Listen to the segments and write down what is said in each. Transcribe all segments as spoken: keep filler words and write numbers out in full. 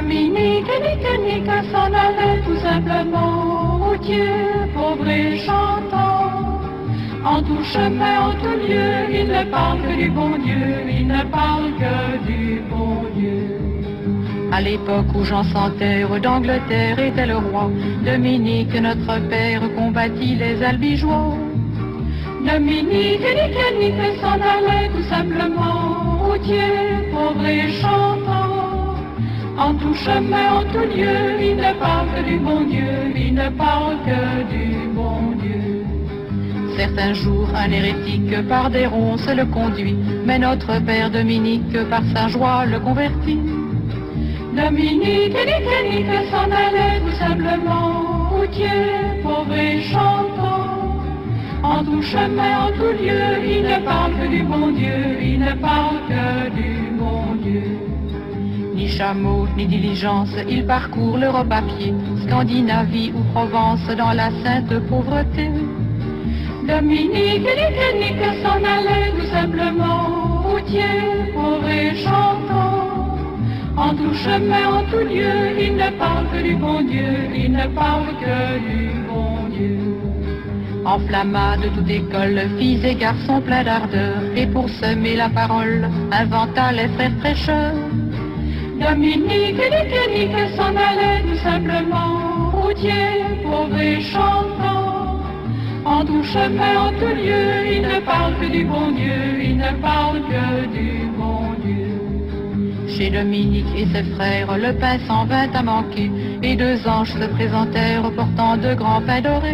Dominique et Nique, Nique s'en allaient tout simplement routier, pauvre et chantant. En tout chemin, en tout lieu, il ne parle que du bon Dieu, il ne parle que du bon Dieu. À l'époque où Jean sans terre d'Angleterre était le roi, Dominique, notre père, combattit les albigeois. Dominique et Nique, Nique s'en allait tout simplement routier, pauvre et chantant. En tout chemin, en tout lieu, il ne parle que du bon Dieu, il ne parle que du bon Dieu. Certains jours, un hérétique par des ronces le conduit, mais notre père Dominique par sa joie le convertit. Dominique et Nique, Nique s'en allait tout simplement routier, pauvre et chantant. En tout chemin, en tout lieu, il ne parle que du bon Dieu, il ne parle que du bon Dieu. Ni chameau, ni diligence, il parcourt l'Europe à pied, Scandinavie ou Provence dans la sainte pauvreté. Dominique et Nique, Nique s'en allait tout simplement routier, pauvre et chantant. En tout chemin, en tout lieu, il ne parle que du bon Dieu, il ne parle que du bon Dieu. Enflamma de toute école, filles et garçons pleins d'ardeur, et pour semer la parole, inventa les frères prêcheurs. Dominique et Nique, Nique s'en allait tout simplement routier, pauvre et chantant. En tout chemin, en tout lieu, il ne parle que du bon Dieu, il ne parle que du bon Dieu. Chez Dominique et ses frères, le pain s'en vint à manquer, et deux anges se présentèrent portant de grands pains dorés.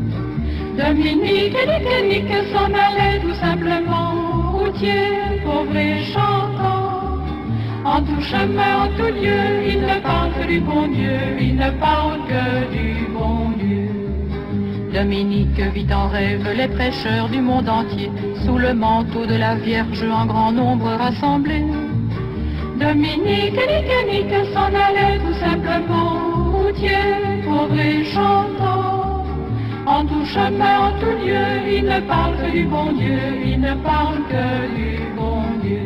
Dominique et Nique, Nique s'en allait tout simplement routier, pauvre et chantant. En tout chemin, en tout lieu, il ne parle que du bon Dieu, il ne parle que du bon Dieu. Dominique vit en rêve les prêcheurs du monde entier, sous le manteau de la Vierge en grand nombre rassemblés. Dominique et Nique, Nique s'en allait tout simplement routier, pauvre et chantant. En tout chemin, en tout lieu, il ne parle que du bon Dieu, il ne parle que du bon Dieu.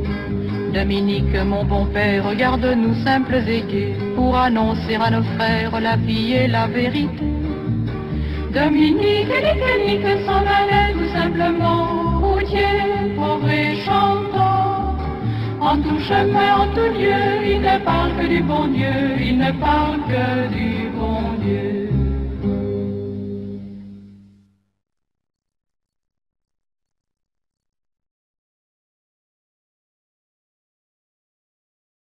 Dominique, mon bon père, regarde-nous simples et gais, pour annoncer à nos frères la vie et la vérité. Dominique et Nique, Nique s'en allait tout simplement routier, pauvre et chantant. En tout chemin, en tout lieu, il ne parle que du bon Dieu, il ne parle que du bon Dieu.